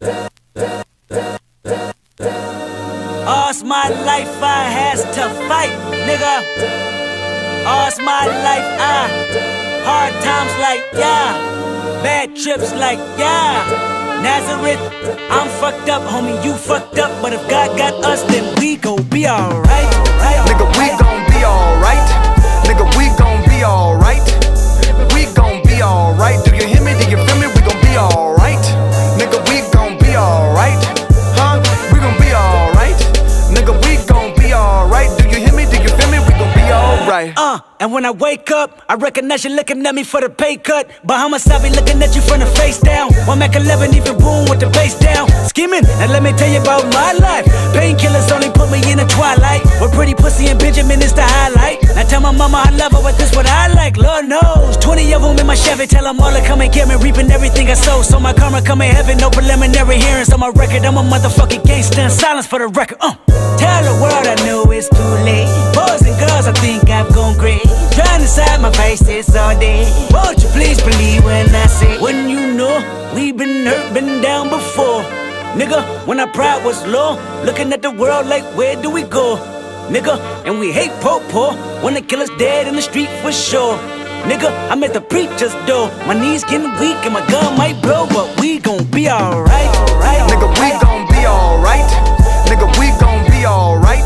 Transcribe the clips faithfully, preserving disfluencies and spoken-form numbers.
All's my life I has to fight, nigga. All's my life I hard times like yeah, bad trips like yeah. Nazareth, I'm fucked up, homie, you fucked up. But if God got us, then we gon' be alright. Nigga, we gon' be alright. Nigga, we gon' be alright. We gon' be alright. Do you hear me? Do you feel me? We gon' be alright. Nigga, we gon' be alright. Huh? We gon' be alright. Nigga, we gon' be alright. Do you hear me? Do you feel me? We gon' be alright. Uh, and when I wake up, I recognize you looking at me for the pay cut. Bahamas, I be looking at you from the face down. One Mac eleven, even boom with the bass down. Scheming, and let me tell you about my life. Painkillers only put me in the twilight. With pretty pussy and Benjamin is the highlight. I tell my mama I love her, but this what I like, Lord knows. Twenty of them in my Chevy, tell them all to come and get me. Reaping everything I sow, so my karma come in heaven. No preliminary hearings on my record. I'm a motherfucking gangster in silence for the record. Uh. Tell the world I know it's too late. Boys and girls, I think I've gone crazy. Trying to side my faces all day. Won't you please believe when I say, when you know we've been hurt, been down before. Nigga, when our pride was low, looking at the world like where do we go? Nigga, and we hate po-po, when the killer's dead in the street for sure. Nigga, I'm at the preacher's door. My knees getting weak and my gun might blow, but we gon' be alright. Nigga, we gon' be alright. Nigga, we gon' be alright.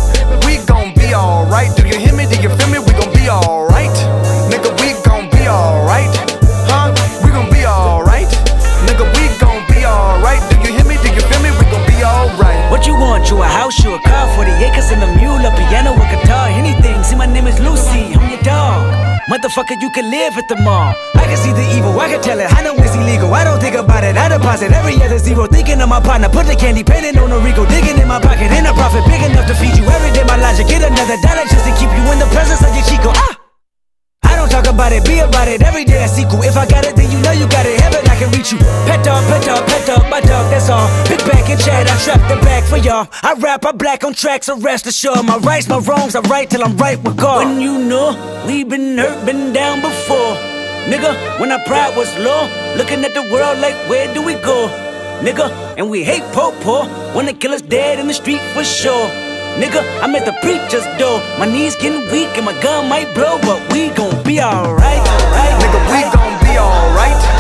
We gon' be alright. Do you hear me? Do you feel me? We gon' be alright. Nigga, we gon' be alright. Huh? We gon' be alright. Nigga, we gon' be alright. Do you hear me? Do you feel me? We gon' be alright. What you want? You a house, you a car, forty acres and a mule, a piano, a guitar, anything. See, my name is Lucy, I'm your dog. Motherfucker, you can live at the mall. I can see the evil, I can tell it, I know it's illegal. I don't think about it, I deposit every other zero. Thinking of my partner, put the candy, painting on a Rico. Digging in my pocket, in a profit, big enough to feed you. Every day my logic, get another dollar just to keep you in the presence of your Chico. Ah! I don't talk about it, be about it, every day I sequel. If I got it, then you know you got it, heaven I can reach you. Pet dog, pet dog, pet dog, my dog, that's all. Pick back and chat, I trap the back for y'all. I rap, I black on tracks, so rest assured. My rights, my wrongs, I right till I'm right with God. When you know, we been hurt, been down before. Nigga, when our pride was low, looking at the world like where do we go? Nigga, and we hate po-po, when the killer's dead in the street for sure. Nigga, I'm at the preacher's door. My knees getting weak and my gun might blow, but we gon' be alright. Nigga, we gon' be alright.